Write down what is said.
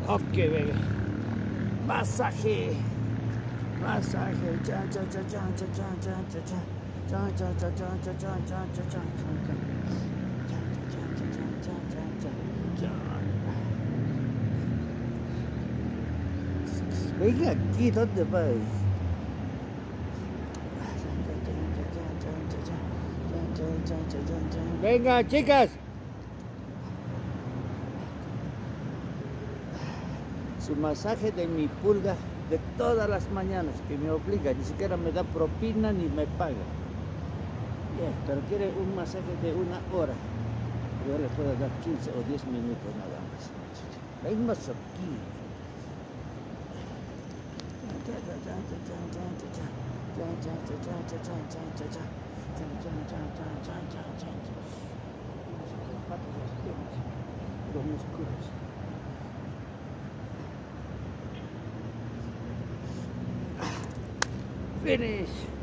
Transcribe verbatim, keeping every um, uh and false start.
Ok, venga. Masaje. Masaje. Chan, chan, chan, chan, chan, chan, chan, chan, chan. Chan, chan, chan, chan, chan, chan, chan, chan, chan, chan. Chan, chan, chan, chan, chan, chan, chan, chan. Venga aquí, ¿dónde vas? Venga, chicas. Su masaje de mi pulga de todas las mañanas, que me obliga, ni siquiera me da propina ni me paga. Yeah, pero quiere un masaje de una hora. Yo le puedo dar quince o diez minutos nada más. Ven más aquí. Finish.